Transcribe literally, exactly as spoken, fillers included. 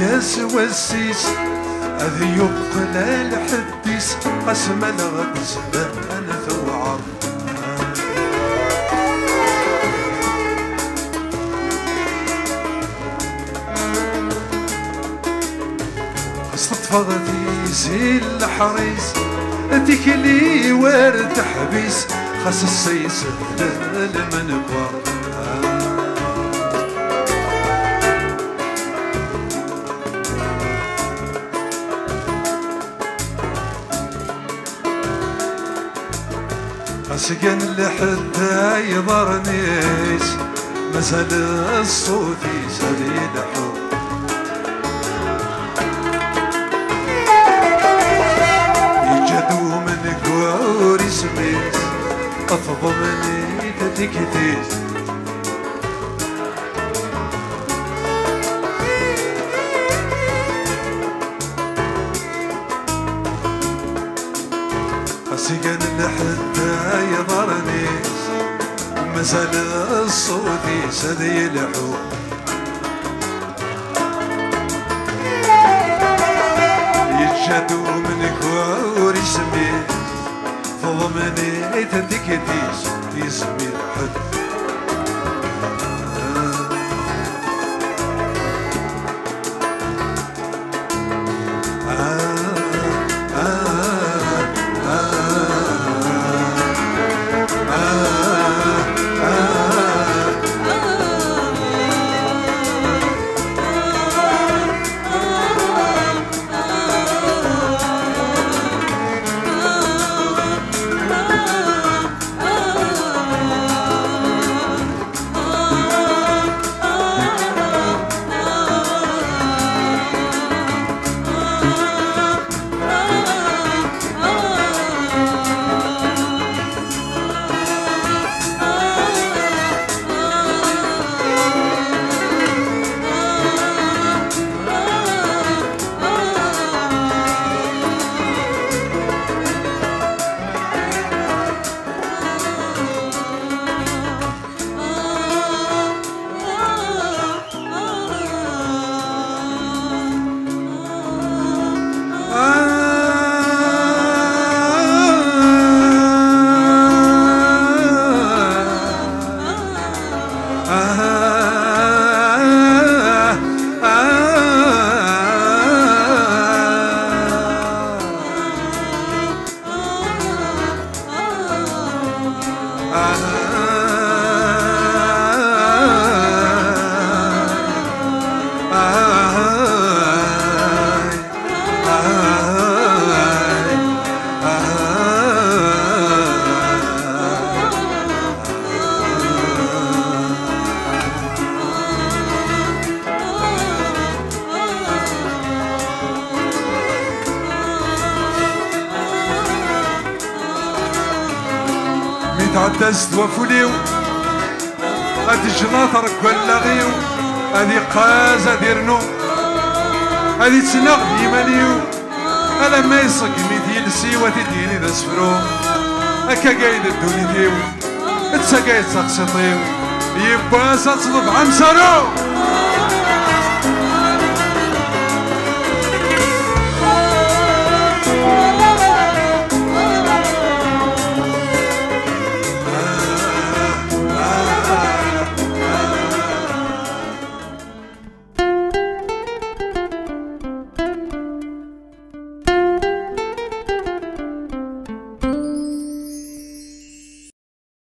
ياس والسيس هذي يبقى الحديث قسم الغد زمان ثوعر صدفة زي الحريس ديك اللي وارد حبيس خاص السيس لمن كبر سكن لحد يضرنيش مسأل الصوت يسالي الحب يجدو من كوري سميس أفضمني تدكتيش سكن لحد يضرنيش مسأل الصوت يسدي الحب يجدو من كوري سميس فضمني تدكتيش يسمي الحب تعدست وفوليو هادي الجناطر كل غيو هادي قازة ديرنو هادي تسنغ يمانيو ألا ما يصق ميدي لسيوة تديني ذا سفرو هكا قايد الدوني ديو تسا قايد سقسطيو يبا ستصدف عمسارو